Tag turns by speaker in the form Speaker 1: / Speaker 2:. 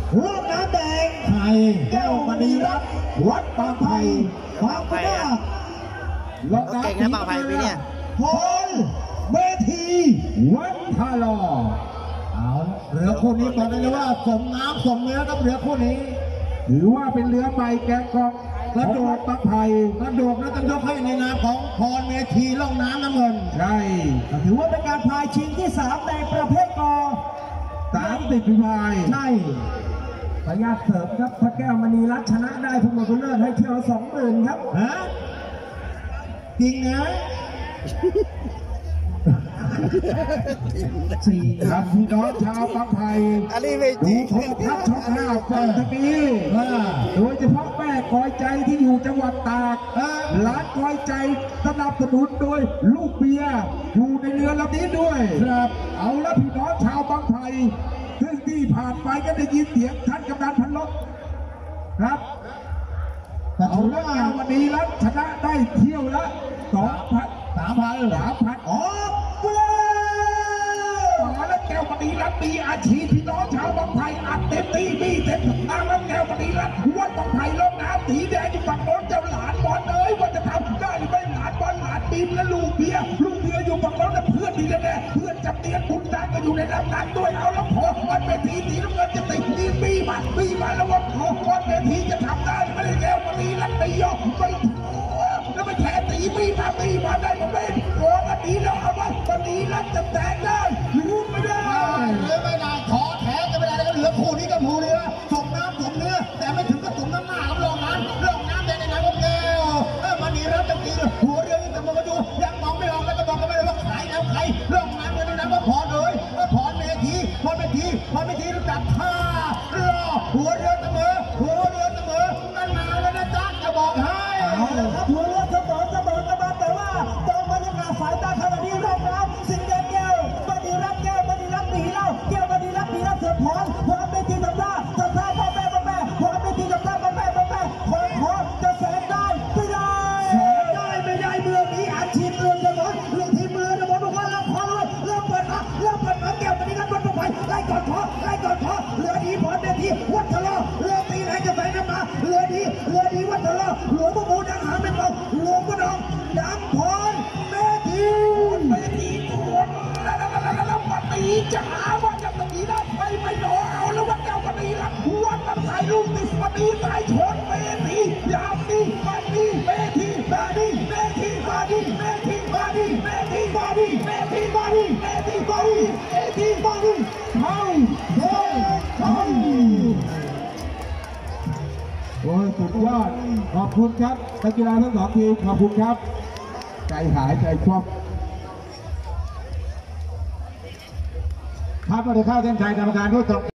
Speaker 1: หัวน้ำแดงไทยแก้วมณีรัตน์วัดบางไผ่บางพระ
Speaker 2: เก่งนะบางไผ่ปีนี้
Speaker 1: พลเวทีวัดท่าลอเอาเรือคู่นี้บอกได้เลยว่าสมน้ำสมเนื้อกับเรือคู่นี้ถือว่าเป็นเรือใบแกะกองกระโดดบางไผ่กระโดดแล้วต้องยกให้ในนามของพรเวทีล่องน้ำน้ำเงินใช่ถือว่าเป็นการพายชิงที่3ในประเภทกอ30ฝีพายใช่พยาเสริมครับพระแก้วมณีรัตน์ชนะได้ทุกหมดทุกเลิศให้เที่ยว20,000ครับฮะจริงนะสี่ครับพี่น้องชาวบางไผ่ดูโทรทัศน์ช่อง5ฟังตะกี้โดยเฉพาะแม่คอยใจที่อยู่จังหวัดตากร้านคอยใจสนับสนุนโดยลูกเบียร์อยู่ในเรือลำนี้ด้วยครับเอาละพี่น้องชาวบางไผ่ซึ่งที่ผ่านไปก็ได้ยินเสียงท่านกำนันพันลบครับเอาละวันนี้แล้วชนะได้เที่ยวละ3,000ออกแล้วแก้วมณีรัตน์มีอาชีพพี่น้องชาวบางไผ่อัดเต็มที่มีเต็มทางแล้วแก้วมณีรัตน์วัดบางไผ่ลงน้ำสีแดงอยู่ฝั่งโน้นเจ้าหลานบอลเอ้ยว่าจะทำได้หรือไม่หลานบอลหลานบินและลูกเบียร์อยู่ฝั่งโน้นแต่เพื่อนดีแน่เพื่อนจับเตียนบุญดังก็อยู่ในน้ำนั้นด้วยเอาแล้วพอวันเวทีสีน้ำเงินจะติดดีมีมาแล้วว่าพอวันเวทีจะทำได้ไม่ได้แก้วมณีรัตน์ไม่ยอมไม่แล้วไม่แข่ตีมีมาได้มาเป็นโอ้วันนี้เราเอาวันนี้รัตน์จะแตกได้รู้ไม่ได้ไม่ได้ขอแท้จะไม่ได้แล้วเหลือคู่นี้กับคู่เรือส่งน้ำส่งเนื้อแต่ไม่ถึงก็ส่งน้ำหน้ากับลงน้ำในน้ำก็แก้วมณีรัตน์จะตีหัวเรือยังแต่มองกันอยู่ยังมองไม่ออกแล้วก็มองกันไม่ได้ว่าใครแล้วใครลงน้ำในน้ำก็พอเลยพอเวทีรู้จักท่ารอหัวเรือเสมอนั่นมาแล้วนะจ๊ะจะบอกให้หัวเรือเสมอแต่ว่าตรงบรรยากาศสายตาขณะนี้รอบน้ำสิ่งแดงแก้วมณีรัตน์หนีแล้วแก้วมณีรัตน์เสือพรเวทีสัมภาษณ์พ่อแม่พรเวทีสัมภาษณ์พ่อแม่ขอจะแสงได้ไม่ได้เมืองนี้อาชีพเรือจะหมดเรื่องที่เรือจะหมดบอกว่าเราพอเลยเริ่มเปิดมาแก้วมณีรัตน์วัดบางไผ่ไล่ก่อนพอเรือดีพรเวทีวัดทะเลาะเรือตีไหนจะใส่น้ำมาเรือดีวัดทะเลาะหลวงพ่อปู่ดังหาไม่เบาหลวงพ่อดองดังพรเวทีตัวแล้วปฏิจะหาว่าจะปฏิได้ไม่หนอเอาแล้ววัดแก้วมณีรัตน์วัดบางไผ่ลูกติดปฏิสายชนเวทียาวนี่มาดีเวทีมาดีโอ้ยสุดยอดขอบคุณครับนักกีฬาทั้ง2ทีมขอบคุณครับใจหายใจคว่ำครับมาได้เข้าเส้นชัยกรรมการผู้ตรวจ